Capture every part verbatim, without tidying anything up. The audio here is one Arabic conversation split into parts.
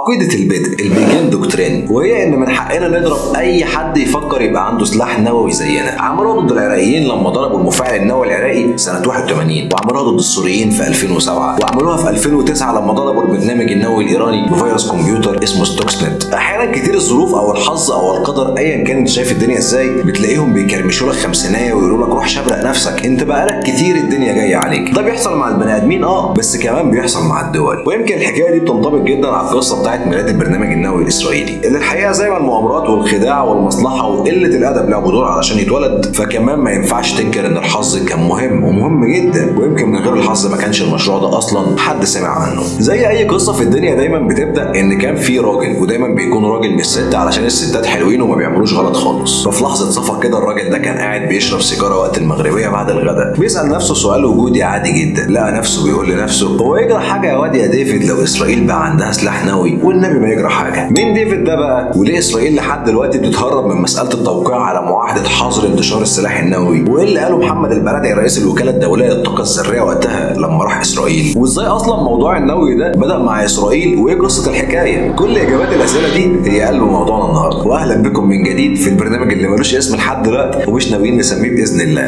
عقيدة البدء البيجين دوكترين، وهي ان من حقنا نضرب اي حد يفكر يبقى عنده سلاح نووي زينا. عملوها ضد العراقيين لما ضربوا المفاعل النووي العراقي سنة واحد وثمانين، وعملوها ضد السوريين في ألفين وسبعة، وعملوها في ألفين وتسعة لما ضربوا البرنامج النووي الايراني بفيروس كمبيوتر اسمه ستوكسنت. احيانا كتير الظروف او الحظ او القدر ايا كان انت شايف الدنيا ازاي بتلاقيهم بيكرمشوا لك خمسينيه ويقولوا لك روح شبرق نفسك، انت بقالك كتير الدنيا جايه عليك. ده بيحصل مع البني ادمين اه بس كمان بيحصل مع الدول. ويمكن الحكايه دي بتنطبق جدا على القصه بتاعت ميلاد البرنامج النووي الاسرائيلي، اللي الحقيقه زي ما المؤامرات والخداع والمصلحه وقله الادب لعبوا دور علشان يتولد، فكمان ما ينفعش تنكر ان الحظ كان مهم ومهم جدا، ويمكن من غير الحظ ما كانش المشروع ده اصلا حد سمع عنه. زي اي قصه في الدنيا دايما بتبدا ان كان في راجل، ودايما بيكون راجل مش ست علشان الستات حلوين وما بيعملوش غلط خالص. ففي لحظه صفا كده الراجل ده كان قاعد بيشرب سيجاره وقت المغربيه بعد الغداء، بيسال نفسه سؤال وجودي عادي جدا، لقى نفسه بيقول لنفسه هو يجرى حاجه يا واد يا ديفيد لو اسرائيل بقى عندها سلاح نووي؟ والنبي ما يجرى حاجه. مين ديفيد ده بقى؟ وليه اسرائيل لحد دلوقتي بتتهرب من مساله التوقيع على معاهده حظر انتشار السلاح النووي؟ وايه اللي قاله محمد البرادعي رئيس الوكاله الدوليه للطاقه الذريه وقتها لما راح اسرائيل؟ وازاي اصلا موضوع النووي ده بدا مع اسرائيل؟ وايه قصه الحكايه؟ كل اجابات الاسئله دي هي قلب موضوعنا النهارده. واهلا بكم من جديد في البرنامج اللي ملوش اسم لحد دلوقتي ومش ناويين نسميه باذن الله.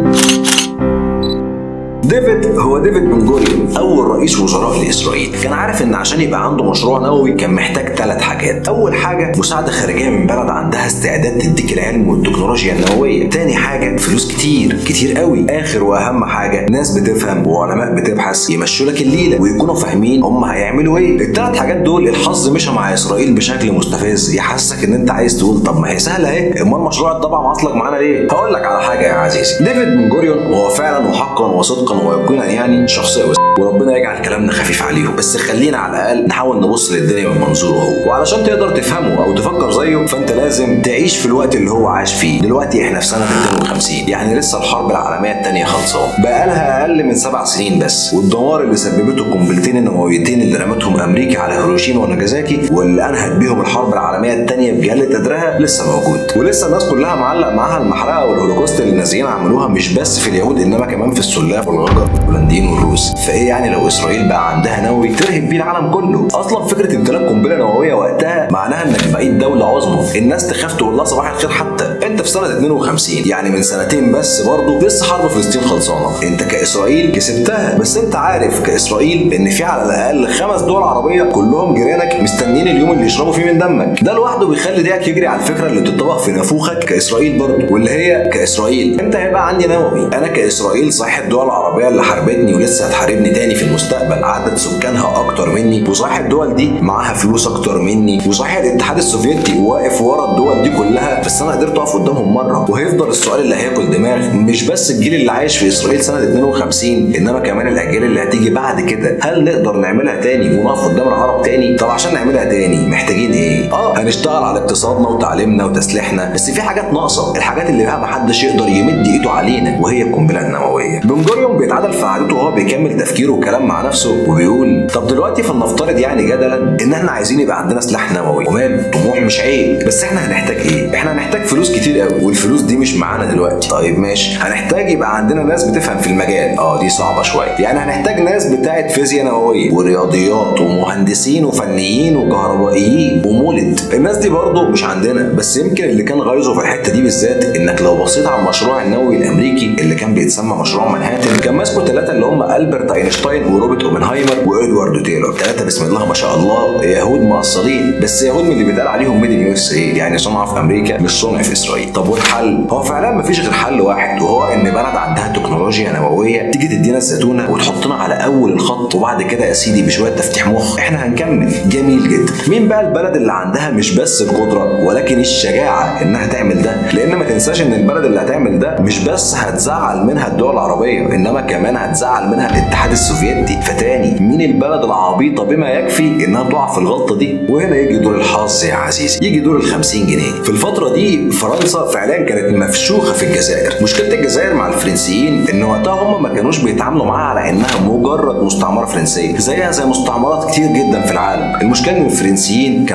ديفيد هو ديفيد بن جوريون اول رئيس وزراء لاسرائيل. كان عارف ان عشان يبقى عنده مشروع نووي كان محتاج ثلاث حاجات. اول حاجه مساعده خارجيه من بلد عندها استعداد تديك العلم والتكنولوجيا النوويه. ثاني حاجه فلوس كتير كتير قوي. اخر واهم حاجه ناس بتفهم وعلماء بتبحث يمشوا لك الليله ويكونوا فاهمين هم هيعملوا ايه. الثلاث حاجات دول الحظ مشى مع اسرائيل بشكل مستفز يحسسك ان انت عايز تقول طب ما هي سهله اهي، امال مشروع الضبع معطلك معانا ليه؟ هقول لك على حاجه يا عزيزي، ديفيد بن جوريون هو فعلا وحقا وصدقا ويقينا يعني شخصيه وس... وربنا يجعل كلامنا خفيف عليهم، بس خلينا على الاقل نحاول نبص للدنيا من منظوره هو. وعلشان تقدر تفهمه او تفكر زيه فانت لازم تعيش في الوقت اللي هو عاش فيه. دلوقتي احنا في سنه اثنين وخمسين، يعني لسه الحرب العالميه الثانيه خلصانه، بقى لها اقل من سبع سنين بس، والدمار اللي سببته القنبلتين النوويتين اللي رمتهم امريكا على هيروشيما وناجازاكي واللي انهت بيهم الحرب العالميه الثانيه بجلاله قدرها لسه موجود، ولسه الناس كلها معلق معاها المحرقه والهولوكوست اللي النازيين عملوها مش بس في اليهود انما كمان في السلاف والغجر والهولنديين والروس. فايه يعني لو اسرائيل بقى عندها نووي ترهب بيه العالم كله؟ اصلا فكره امتلاك قنبله نوويه وقتها معناها انك بقيت دوله عظمى، الناس تخاف تقول لها صباح الخير. حتى انت في سنه اثنين وخمسين يعني من سنتين بس برضه لسه حرب فلسطين خلصانه، انت كاسرائيل كسبتها، بس انت عارف كاسرائيل ان في على الاقل خمس دول عربيه كلهم جيرانك مستنيين اليوم اللي يشربوا فيه من دمك. ده لوحده بيخلي ديك يجري على الفكره اللي بتطبق في نافوخك كاسرائيل برضه، واللي هي كاسرائيل انت هيبقى عندي نووي. انا كاسرائيل صحيح الدول العربيه اللي حاربتني ولسه هتحاربني تاني في المستقبل عدد سكانها اكتر مني، وصحيح الدول دي معاها فلوس اكتر مني، وصحيح الاتحاد السوفيتي واقف ورا الدول دي كلها، بس انا قدرت اقف قدامهم مره. وهيفضل السؤال اللي هياكل دماغ مش بس الجيل اللي عايش في اسرائيل سنه اثنين وخمسين انما كمان الاجيال اللي هتيجي بعد كده، هل نقدر نعملها تاني ونقف قدام العرب تاني؟ طب عشان نعملها تاني محتاجين ايه؟ اه هنشتغل على اقتصادنا وتعليمنا وتسليحنا، بس في حاجات ناقصه، الحاجات اللي بقى محدش يقدر يمد ايده علينا، وهي القنبله النوويه. بن جوريون بيتعادل في عادته وهو بيكمل تفكيره وكلام مع نفسه وبيقول طب دلوقتي فلنفترض يعني جدلا ان احنا عايزين يبقى عندنا سلاح نووي، ومال طموح مش عيب، بس احنا هنحتاج ايه؟ احنا هنحتاج فلوس كتير قوي، والفلوس دي مش معانا دلوقتي. طيب ماشي، هنحتاج يبقى عندنا ناس بتفهم في المجال، اه دي صعبه شويه، يعني هنحتاج ناس بتاعه فيزياء نوويه ورياضيات ومهندسين وفنيين وكهربائيين ومولد. الناس دي برضه مش عندنا، بس يمكن اللي كان غايظه في الحته دي بالذات انك لو بصيت على المشروع النووي الامريكي اللي كان بيتسمى مشروع مانهاتن، كان ماسكه ثلاثه اللي هم البرت اينشتاين وروبرت اوبنهايمر وادوارد تايلور، ثلاثه بسم الله ما شاء الله يهود مقصرين، بس يهود من اللي بيتقال عليهم ميد ان يو اس اي، يعني صنع في امريكا مش صنع في اسرائيل. طب والحل؟ هو فعلا مفيش غير حل واحد، وهو ان بلد عندها تكنولوجيا نوويه تيجي تدينا الزيتونه وتحطنا على اول الخط، وبعد كده يا سيدي بشويه تفتيح مخ احنا هنكمل. جميل جدا. مين بقى البلد اللي عندها مش بس القدره ولكن الشجاعه انها تعمل ده؟ لان ما تنساش ان البلد اللي هتعمل ده مش بس هتزعل منها الدول العربيه انما كمان هتزعل منها الاتحاد السوفيتي. فتاني مين البلد العبيطه بما يكفي انها تقع في الغلطه دي؟ وهنا يجي دور الحظ يا عزيزي، يجي دور ال خمسين جنيه. في الفتره دي فرنسا فعليا كانت مفشوخه في الجزائر. مشكله الجزائر مع الفرنسيين ان وقتها هم ما كانوش بيتعاملوا معاها على انها مجرد مستعمره فرنسيه، زيها زي مستعمرات كتير جدا في العالم. المشكله ان الفرنسيين كان عندهم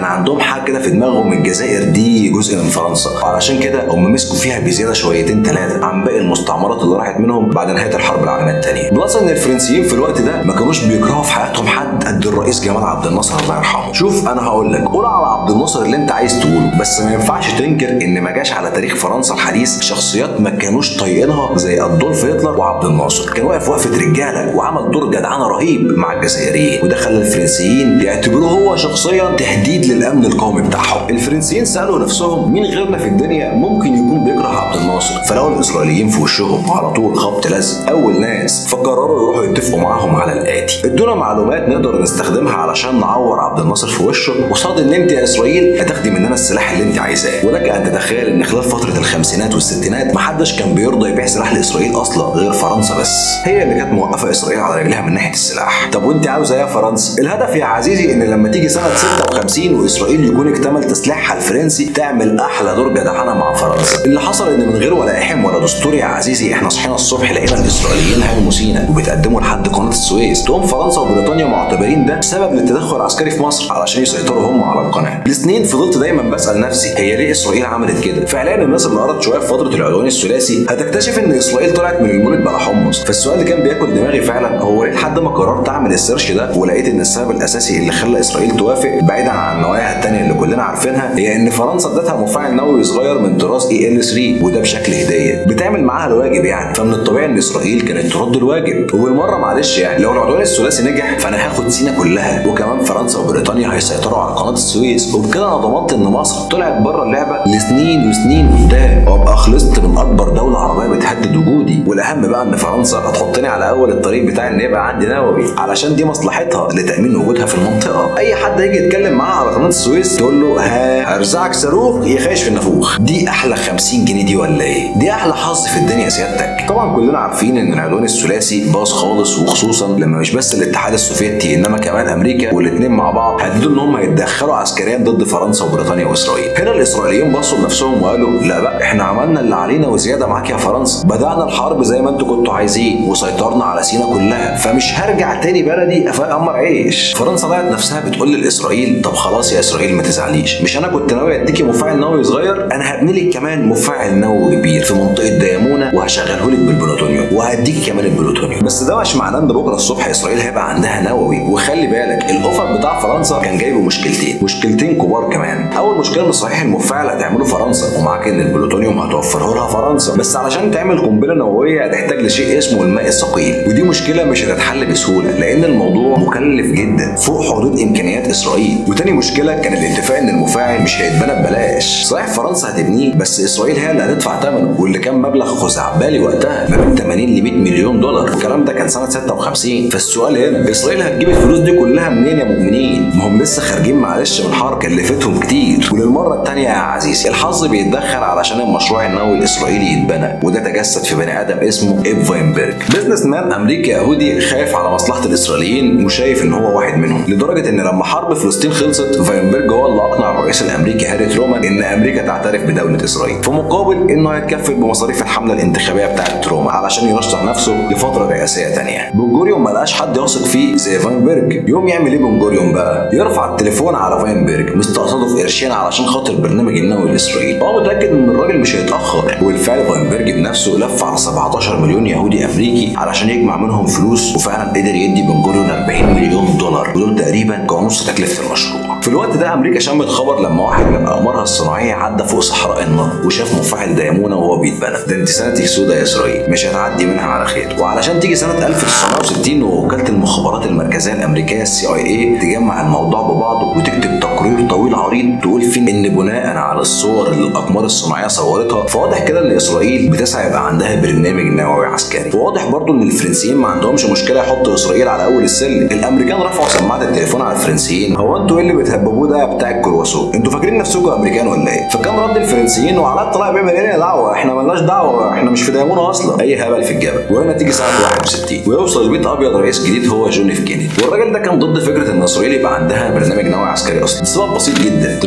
حاجه كده في دماغهم الجزائر دي جزء من فرنسا، وعلشان كده هم مسكوا فيها بزياده شويتين ثلاثه عن باقي المستعمرات اللي راحت منهم بعد نهايه الحرب العالميه الثانيه. بلس ان الفرنسيين في الوقت ده ما كانوش بيكرهوا في حياتهم حد قد الرئيس جمال عبد الناصر الله يرحمه. شوف انا هقول لك قول على عبد الناصر اللي انت عايز تقوله، بس ما ينفعش تنكر ان ما جاش على تاريخ فرنسا الحديث شخصيات ما كانوش طايقينها زي ادولف هتلر وعبد الناصر. كان واقف وقفه رجاله وعمل دور جدعانه رهيب مع الجزائريين، وده خلى الفرنسيين يعتبروه هو شخصيا تهديد للامن القومي بتاعهم. الفرنسيين سالوا نفسهم مين غيرنا في الدنيا ممكن يكون بيكره عبد الناصر، فلقوا الاسرائيليين في وشهم على طول خبط لزق اول ناس، فقرروا يروحوا يتفقوا معاهم على الاتي. ادونا معلومات نقدر نستخدمها علشان نعور عبد الناصر في وشه، قصاد ان انت يا اسرائيل هتاخدي مننا السلاح اللي انت عايزاه. ولك ان تتخيل ان خلال فتره الخمسينات والستينات محدش كان بيرضى يبيع سلاح لاسرائيل اصلا غير فرنسا بس، هي اللي كانت موقفه اسرائيل على رجلها من ناحيه السلاح. طب وانت عاوزه ايه يا فرنسا؟ الهدف يا عزيزي ان لما تيجي سنه ستة وخمسين واسرائيل يكون اكتمل تسليحها الفرنسي تعمل احلى دور جدعانه مع فرنسا. اللي حصل ان من غير ولا احم ولا دستور يا عزيزي احنا صحينا الصبح لقينا الاسرائيليين هاجموا سيناء وبيتقدموا لحد قناه السويس، تقوم فرنسا وبريطانيا معتبرين ده سبب للتدخل العسكري في مصر علشان يسيطروا هم على القناه. لسنين فضلت دايما بسال نفسي هي ليه اسرائيل عملت كده؟ فعليا الناس اللي قرت شويه في فتره العدوان الثلاثي هتكتشف ان اسرائيل طلعت من المولد بلا حمص. فالسؤال اللي كان بياكل دماغي فعلا هو ليه لحد ما قررت اعمل السيرش ده ولقيت ان السبب الاساسي اللي خلى اسرائيل توافق بعيدا عن النوايا الثانيه اللي كلنا عارفينها هي ان فرنسا ادتها مفاعل نووي صغير من طراز اي ال ثلاثة وده بشكل هديه بتعمل معاها الواجب يعني، فمن الطبيعي ان اسرائيل كانت ترد الواجب. وبالمره معلش يعني لو العدوان الثلاثي نجح فانا هاخد سيناء كلها، وكمان فرنسا وبريطانيا هيسيطروا على قناه السويس، وبكده انا ضمنت ان مصر طلعت بره اللعبه لسنين وسنين قدام، وابقى خلصت من اكبر دوله عربيه بتهدد وجودي. والاهم بقى ان فرنسا هتحطني على اول الطريق بتاع ان يبقى عندي نووي علشان دي مصلحتها لتامين وجودها في المنطقه. اي حد يجي يتكلم معاها على قناه السويس تقول له ها ارزعك صاروخ يخايش في النافوخ. دي احلى خمسين جنيه دي ولا ايه؟ دي احلى حظ في الدنيا سيادتك. طبعا كلنا عارفين ان العدوان الثلاثي باظ خالص، وخصوصا لما مش بس الاتحاد السوفيتي انما كمان امريكا والاثنين مع بعض هددوا ان هم يتدخلوا عسكريا ضد فرنسا وبريطانيا واسرائيل. هنا الاسرائيليين بصوا لنفسهم وقالوا لا بقى احنا عملنا اللي علينا وزياده معاك يا فرنسا، بدانا الحرب زي ما انتوا كنتوا عايزين وسيطرنا على سيناء كلها، فمش هرجع تاني بلدي افقمر عيش. فرنسا لقت نفسها بتقول لاسرائيل طب خلاص يا اسرائيل ما تزعليش، مش انا كنت ناوي اديكي مفاعل نووي صغير، انا هبني لك كمان مفاعل نووي كبير في منطقه ديامونه وهشغله لك بالبلوتونيوم وهديكي كمان البلوتونيوم. بس ده مش معناه ان بكره الصبح اسرائيل هيبقى عندها نووي. وخلي بالك الاوفر بتاع فرنسا كان جايبه مشكلتين مشكلتين كبار كمان. اول مشكله ان صحيح المفاعل هتعمله فرنسا ومعاك ان البلوتونيوم هتوفره لها فرنسا، بس علشان تعمل قنبله نوويه هتحتاج لشيء اسمه الماء الثقيل، ودي مشكله مش هتتحل بسهوله لان الموضوع مكلف جدا فوق حدود امكانيات اسرائيل. وتاني مشكله كان الاتفاق ان المفاعل مش هيتبنى ببلاش، صحيح فرنسا هتبنيه بس اسرائيل هي اللي هتدفع ثمنه، واللي كان مبلغ خزعبلي وقتها ما بين ثمانين ل مئة مليون دولار، والكلام ده كان سنه ستة وخمسين. فالسؤال هنا اسرائيل هتجيب الفلوس دي كلها منين يا مؤمنين؟ ما هم لسه خارجين معلش من حرب كلفتهم كتير. وللمره الثانيه يا عزيزي الحظ بيتدخل علشان المشروع النووي الاسرائيلي يتبنى، وده تجسد في بني ادم اسمه ايب فاينبرج، بزنس مان امريكي يهودي خايف على مصلحه الاسرائيليين وشايف ان هو واحد منهم، لدرجه ان لما حرب فلسطين خلصت فاينبرج هو اللي اقنع الرئيس الامريكي هاري ترومان ان امريكا تعترف بدوله اسرائيل، في مقابل انه هيتكفل بمصاريف الحمله الانتخابيه بتاعه ترومان علشان يرشح نفسه لفتره رئاسيه ثانيه. بن غوريون ما لقاش حد يثق فيه زي فاينبرج، يوم يعمل ايه بن غوريون بقى؟ يرفع التليفون على فاينبرج مستقصده في قرشين علشان خاطر برنامج النووي الاسرائيلي، هو متاكد ان الراجل مش هيتاخر. وبالفعل فاينبرج بنفسه لف على سبعتاشر مليون يهودي امريكي علشان يجمع منهم فلوس، وفعلا قدر يدي بن غوريون أربعين مليون دولار، ودول تقريبا كانوا نص تكلفه المشروع. في الوقت ده امريكا شمت خبر لما واحد من اقمارها الصناعيه عدى فوق صحراء النار وشاف مفاعل ديامونه وهو بيتبنى. ده انت سنتك سودا يا اسرائيل مش هتعدي منها على خير. وعلشان تيجي سنه ألف وتسعمائة وستين ووكاله المخابرات المركزيه الامريكيه السي اي اي تجمع الموضوع ببعضه وتكتب تقرير طويل عريض تقول فيه ان بناء على الصور اللي الاقمار الصناعيه صورتها فواضح كده ان اسرائيل بتسعى يبقى عندها برنامج نووي عسكري. وواضح برضو ان الفرنسيين ما عندهمش مشكله يحطوا اسرائيل على اول السلم. الامريكان رفعوا سماعه التليفون على الفرنسيين، هو انتوا ايه اللي بتهببوه ده بتاع الكرواسون؟ انتوا فاكرين نفسكم امريكان ولا ايه؟ فكان رد الفرنسيين وعلاء طلع بيعمل ايه دعوه، احنا مالناش دعوه، احنا مش في ديامونه اصلا، اي هبل في الجبل. وهنا تيجي سنه واحد وستين ويوصل البيت ابيض رئيس جديد هو جون اف كينيدي، والراجل ده كان ضد فكره ان اسرائيل يبقى عندها برنامج نووي عسكري اصلا. السبب بسيط جدا، دلوقتي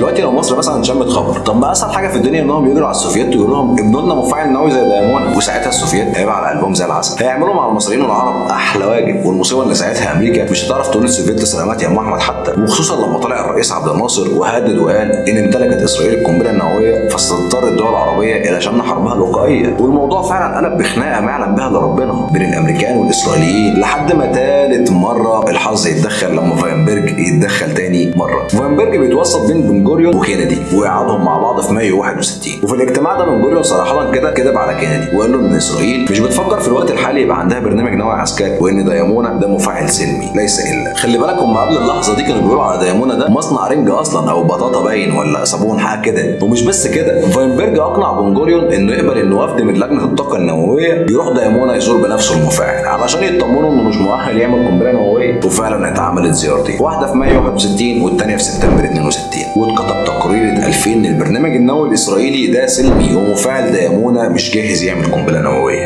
دلوقتي لو مصر مثلا شمت خبر، طب ما اسهل حاجه في الدنيا انهم يجروا على السوفييت ويقولوا لهم ابنوا لنا مفاعل نووي زي دايمونا، وساعتها السوفييت هيبقى على قلبهم زي العسل، هيعملوا مع المصريين والعرب احلى واجب. والمصيبه ان ساعتها امريكا مش هتعرف تقول للسوفييت سلامات يا ام احمد حتى، وخصوصا لما طلع الرئيس عبد الناصر وهدد وقال ان امتلكت اسرائيل القنبله النوويه فستضطر الدول العربيه الى شن حربها الوقائيه. والموضوع فعلا قلب بخناقه ما يعلم بها الا ربنا بين الامريكان والاسرائيليين، لحد ما ثالث مره الحظ يتدخل لما فاينبرج يتدخل تاني مره. فاينبرج بيتوسط بين بن جوريون وكينيدي ويقعدهم مع بعض في مايو واحد وستين، وفي الاجتماع ده بن جوريون صراحه كده كذب على كينيدي وقال له ان اسرائيل مش بتفكر في الوقت الحالي يبقى عندها برنامج نووي عسكري، وان دايمونا ده مفاعل سلمي ليس الا. خلي بالك هم قبل اللحظه دي كانوا بيقولوا على دايمونا ده مصنع رنج اصلا او بطاطا باين ولا صابون حاجه كده. ومش بس كده، فاينبرج اقنع بن جوريون انه يقبل ان وفد من لجنه الطاقه النوويه يروح دايمونا يزور بنفسه المفاعل علشان يطمنوا انه مش مؤهل يعمل قنبله نوويه. وفعلا اتعملت زيارتين، واحده في مايو واحد وستين والثانيه في سبتمبر اتنين وستين، واتكتب تقرير اتقال ان البرنامج النووي الاسرائيلي ده سلمي ومفاعل دايمونا مش جاهز يعمل قنبله نوويه.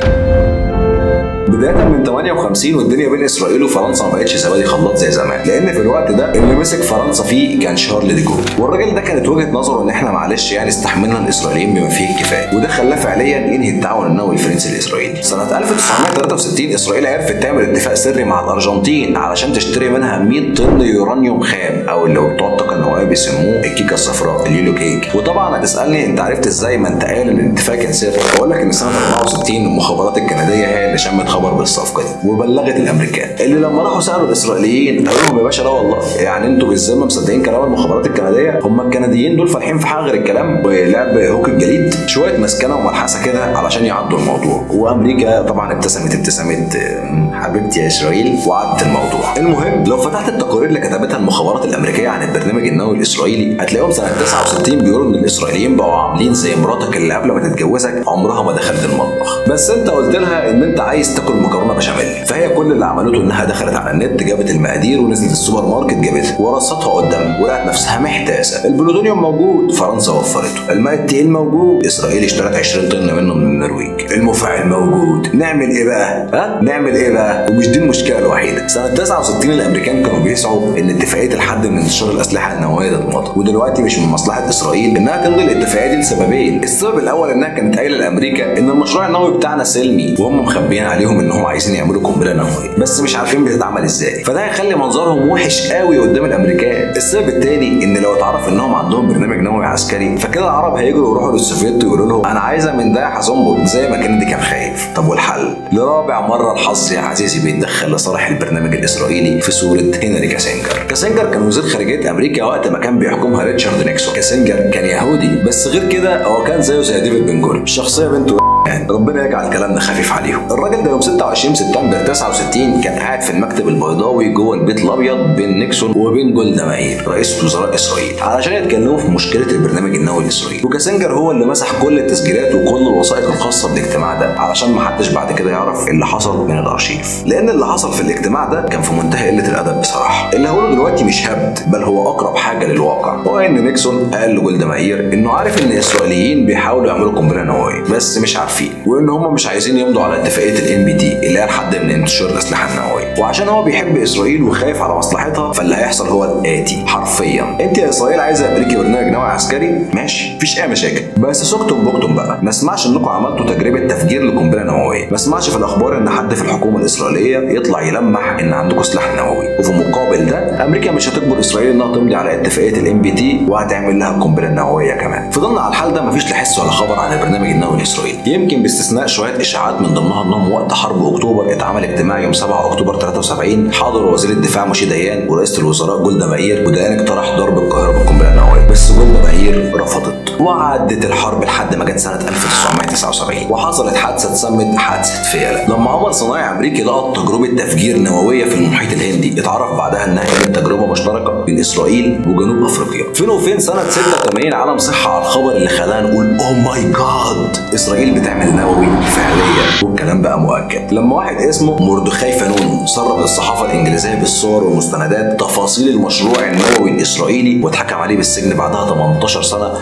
بدايه من ثمانية وخمسين والدنيا بين اسرائيل وفرنسا ما بقتش زبادي خلاط زي زمان، لان في الوقت ده اللي مسك فرنسا فيه كان شارل ديجول، والراجل ده كانت وجهه نظره ان احنا معلش يعني استحملنا الاسرائيليين بما فيه الكفايه، وده خلاه فعليا ينهي التعاون النووي الفرنسي الاسرائيلي. سنه ألف وتسعمائة وثلاثة وستين اسرائيل عرفت تعمل اتفاق سري مع الارجنتين علشان تشتري منها مئة طن يورانيوم خام، او اللي بتوع الطاقه النوويه بيسموه الكيكه الصفراء اليولو كيك. وطبعا هتسالني انت عرفت ازاي ما انت قايل ان الاتفاق كان سري؟ اقول لك ان سنه أربعة وستين المخابرات الكنديه هي اللي شمت خبر بالصفقه دي وبلغت الامريكان، اللي لما راحوا سالوا الاسرائيليين قالوا لهم يا باشا لا والله، يعني انتوا بالذمه مصدقين كلام المخابرات الكنديه؟ هم الكنديين دول فالحين في حاجه غير الكلام ولعب هوك الجليد، شويه مسكنه وملحسه كده علشان يعدوا الموضوع. وامريكا طبعا ابتسمت ابتسامه حبيبتي يا اسرائيل وعدت الموضوع. المهم لو فتحت التقارير اللي كتبتها المخابرات الامريكيه عن البرنامج النووي الاسرائيلي هتلاقيهم سنه تسعة وستين بيقولوا ان الاسرائيليين بقوا عاملين زي مراتك اللي قبل ما تتجوزك عمرها ما دخلت المطبخ، بس انت قلت لها ان انت عايز تاكل مكرونه بشاميل، فهي كل اللي عملته انها دخلت على النت جابت المقادير ونزلت السوبر ماركت جابتها ورصتها قدامها ولقت نفسها محتاسه. البلوتونيوم موجود فرنسا وفرته، الماء التقيل موجود اسرائيل اشترت عشرين طن منه من النرويج، المفاعل موجود، نعمل ايه بقى؟ ها؟ نعمل ايه بقى؟ ومش دي المشكله الوحيده، سنه تسعة وستين الامريكان كانوا بيسعوا ان اتفاقيه الحد من انتشار الاسلحه النوويه تتمضى، ودلوقتي مش من مصلحه اسرائيل انها تمضي الاتفاقيه دي لسببين. السبب الاول انها كانت قايله لامريكا ان المشروع النووي بتاعنا سلمي، وهم مخبيين عليهم انهم عايزين يعملوا قنبله نوويه بس مش عارفين بتتعمل ازاي، فده هيخلي منظرهم وحش قوي قدام الامريكان. السبب الثاني ان لو اتعرف انهم عندهم برنامج نووي عسكري فكده العرب هيجروا يروحوا للسوفييت ويقولوا لهم انا عايزه من ده يا حزنبل زي ما كينيدي كان خايف. طب والحل؟ لرابع مره الحظ يا عزيزي بيتدخل لصالح البرنامج الاسرائيلي في صوره هنري كاسنجر. كاسنجر كان وزير خارجيه امريكا وقت ما كان بيحكمها ريتشارد نيكسون. كاسنجر كان يهودي بس غير كده هو كان زيه زي ديفيد بن جوريون، الشخصيه بنته يعني ربنا يجعل كلامنا خفيف عليهم. الراجل ده يوم ستة وعشرين سبتمبر تسعة وستين كان قاعد في المكتب البيضاوي جوه البيت الابيض بين نيكسون وبين جولدا مائير رئيسة وزراء اسرائيل علشان يتكلموا في مشكله البرنامج النووي الاسرائيلي، وكاسنجر هو اللي مسح كل التسجيلات وكل الوثائق الخاصه بالاجتماع ده علشان ما حدش بعد كده يعرف اللي حصل من الارشيف، لان اللي حصل في الاجتماع ده كان في منتهى قله الادب بصراحه. اللي هقوله دلوقتي مش هبد بل هو اقرب حاجه للواقع، هو ان نيكسون قال لجولدا مائير انه عارف ان الاسرائيليين بيحاولوا يعملوا قنبله نوويه بس مش عارفين، وان هم مش عايزين يمضوا على اتفاقيه الان بي تي اللي هي الحد من انتشار الاسلحه النوويه، وعشان هو بيحب اسرائيل وخايف على مصلحتها فاللي هيحصل هو الاتي حرفيا: انت يا اسرائيل عايزه امريكا برنامج نووي عسكري؟ ماشي مفيش اي مشاكل، بس سكتم بكتم بقى، ما اسمعش انكم عملتوا تجربه تفجير لقنبله نوويه، ما اسمعش في الاخبار ان حد في الحكومه الاسرائيليه يطلع يلمح ان عندكم سلاح نووي، وفي مقابل ده امريكا مش هتجبر اسرائيل انها تمضي على اتفاقيه الان بي تي وهتعمل لها القنبله النوويه كمان. فضلنا على الحال ده مفيش لا حس ولا خبر عن البرنامج النووي الاسرائيلي، يمكن باستثناء شويه اشاعات من ضمنها انهم وقت حرب اكتوبر اتعمل اجتماع يوم سبعة اكتوبر ثلاثة وسبعين حاضر وزير الدفاع موشي ديان ورئيسه الوزراء جولدا مائير، وديان اقترح ضرب القاهره بالقنبله النوويه بس جولدا مائير رفضت، وعدت الحرب لحد ما جت سنه ألف وتسعمائة وتسعة وسبعين وحصلت حادثه اتسمت حادثه فيلة، لما قمر صناعي امريكي لقط تجربه تفجير نوويه في المحيط الهندي اتعرف بعدها انها كانت تجربه مشتركه بين اسرائيل وجنوب افريقيا. فين وفين سنه ستة وثمانين عالم صحه على الخبر اللي خلانا نقول اوه ماي جاد اسرائيل بتعمل نووي فعليا، والكلام بقى مؤكد لما واحد اسمه مردخاي فانون سرب للصحافه الانجليزيه بالصور والمستندات تفاصيل المشروع النووي الاسرائيلي واتحكم عليه بالسجن بعدها ثمانية عشر سنه بتهمه الخيانه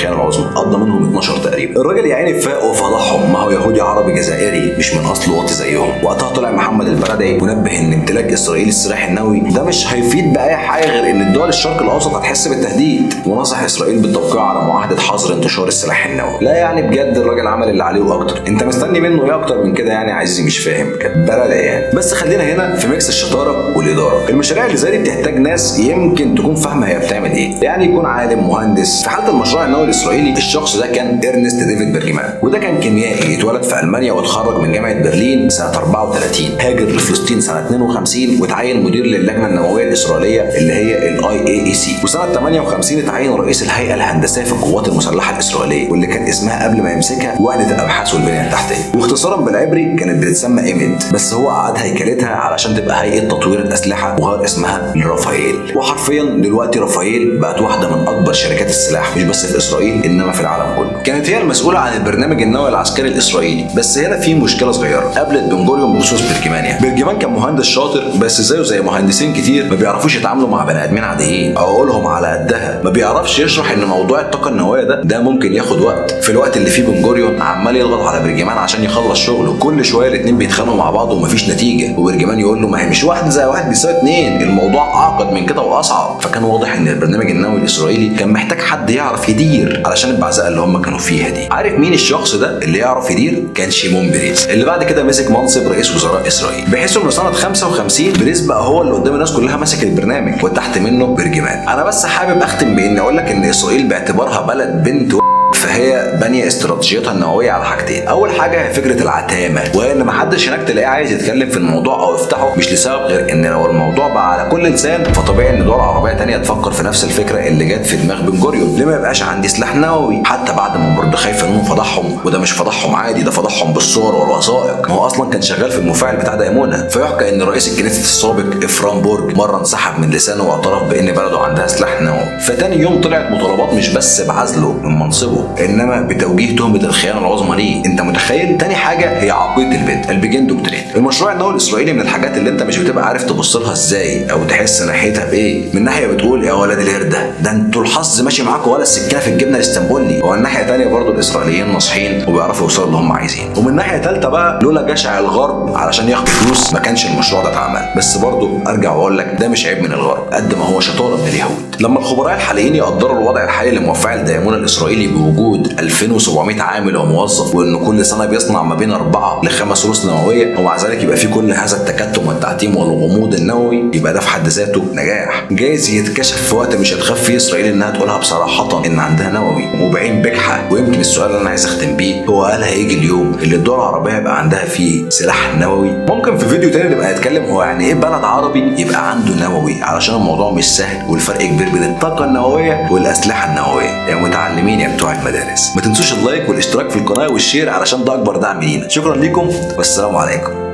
الخيانه العظمى، قضى منهم اتناشر تقريبا. الراجل يا عيني فاق وفضحهم، ما هو يهودي عربي جزائري مش من اصل واطي زيهم. وقتها طلع محمد البرادعي ونبه ان امتلاك اسرائيل السلاح النووي ده مش هيفيد باي حاجه غير ان الدول الشرق الاوسط هتحس بالتهديد، ونصح اسرائيل بالتوقيع على معاهده حظر انتشار السلاح النووي. لا يعني بجد الراجل عمل اللي عليه واكتر، انت مستني منه ايه اكتر من كده يعني؟ عايزي مش فاهم كده برادعي يعني. بس خلينا هنا في ميكس الشطاره والاداره. المشاريع اللي زي دي بتحتاج ناس يمكن تكون فاهمه هي بتعمل ايه، يعني يكون عالم مهندس. في حاله المشروع النووي الاسرائيلي الشخص ده كان إرنست ديفيد بيرجمان، وده كان كيميائي اتولد في المانيا واتخرج من جامعه برلين سنه أربعة وثلاثين، هاجر لفلسطين سنه اتنين وخمسين وتعين مدير للجنه النوويه الاسرائيليه اللي هي الاي اي اي سي، وسنه تمانية وخمسين اتعين رئيس الهيئه الهندسيه في القوات المسلحه الاسرائيليه، واللي كان اسمها قبل ما يمسكها وحده الابحاث والبنيه التحتيه، واختصارا بالعبري كانت بتتسمى ايميد، بس هو قعد هيكلتها علشان تبقى هيئه تطوير الاسلحه وغير اسمها لرافائيل. وحرفيا دلوقتي رافائيل بقت واحده من اكبر شركات السلاح مش بس في اسرائيل انما في العالم كله. كانت هي المسؤوله عن البرنامج النووي العسكري الاسرائيلي، بس هنا في مشكله صغيره قابلت بن غوريون بخصوص بيرجمان. بيرجمان كان مهندس شاطر بس زيه زي مهندسين كتير ما بيعرفوش يتعاملوا مع بني ادمين عاديين، عقولهم على قدها، ما بيعرفش يشرح ان موضوع الطاقه النوويه ده ده ممكن ياخد وقت. في الوقت اللي فيه بن غوريون عمال يضغط على بيرجمان عشان يخلص شغله، كل شويه الاثنين بيتخانقوا مع بعض ومفيش نتيجه، وبيرجمان يقول له ما هي مش واحد زي واحد بيساوي اتنين، الموضوع اعقد من كده واصعب. فكان واضح ان البرنامج النووي الاسرائيلي كان محتاج حد يعرف يدير علشان البعزقه اللي هم كانوا فيها دي. عارف مين الشخص ده اللي يعرف يدير؟ كان شيمون بريز، اللي بعد كده مسك منصب رئيس وزراء اسرائيل، بحيث انه سنه خمسة وخمسين بريز بقى هو اللي قدام الناس كلها ماسك البرنامج وتحت منه بيرجمان. انا بس حابب اختم باني اقول لك ان اسرائيل باعتبارها بلد بنت فهي بانيه استراتيجيتها النوويه على حاجتين. اول حاجه هي فكره العتامه، وهي ان محدش هناك تلاقيه عايز يتكلم في الموضوع او يفتحه، مش لسبب غير ان لو الموضوع بقى على كل لسان فطبيعي ان دول عربيه ثانيه تفكر في نفس الفكره اللي جت في دماغ بن غوريون، ليه ما يبقاش عندي سلاح نووي؟ حتى بعد ما مردخاي فنون فضحهم، وده مش فضحهم عادي، ده فضحهم بالصور والوثائق، ما هو اصلا كان شغال في المفاعل بتاع دايمونها. فيحكى ان رئيس الكنيست السابق افرام بورج مره انسحب من لسانه واعترف بان بلده عندها سلاح نووي. فتاني يوم طلعت مطالبات مش بس بعزله من منصبه انما بتوجيه تهمه الخيانه العظمى ليه. انت متخيل؟ تاني حاجه هي عقيده البنت البيجين دوكترين. المشروع النووي الاسرائيلي من الحاجات اللي انت مش بتبقى عارف تبص لها ازاي او تحس ناحيتها بايه. من ناحيه بتقول يا ولاد الهرده ده انتوا الحظ ماشي معاكم ولا السكينه في الجبنه الاسطنبولي، ومن ناحيه ثانيه برضه الاسرائيليين ناصحين وبيعرفوا يوصلوا اللي هم عايزينه. ومن ناحيه ثالثه بقى لولا جشع الغرب علشان ياخد فلوس ما كانش المشروع ده اتعمل. بس برضه ارجع واقول لك ده مش عيب من الغرب قد ما هو شطاره من اليهود. لما الخبراء الحاليين يقدروا الوضع الحالي لمفاعل دايمون الاسرائيلي بوجود ألفين وسبعمية عامل وموظف، وانه كل سنه بيصنع ما بين أربعة لخمس رؤوس نوويه، ومع ذلك يبقى في كل هذا التكتم والتعتيم والغموض النووي، يبقى ده في حد ذاته نجاح. جايز يتكشف في وقت مش هتخاف فيه اسرائيل انها تقولها بصراحه ان عندها نووي وبعين بجحه. ويمكن السؤال اللي انا عايز اختم بيه هو هل هيجي اليوم اللي الدول العربيه يبقى عندها فيه سلاح نووي؟ ممكن في فيديو تاني نبقى نتكلم هو يعني ايه بلد عربي يبقى عنده نووي، علشان الموضوع مش سهل والفرق كبير بين الطاقه النوويه والاسلحه النوويه. يا متعلمين يا بتوع المدارس، ما تنسوش اللايك والاشتراك في القناه والشير علشان ده اكبر دعم لينا. شكرا لكم والسلام عليكم.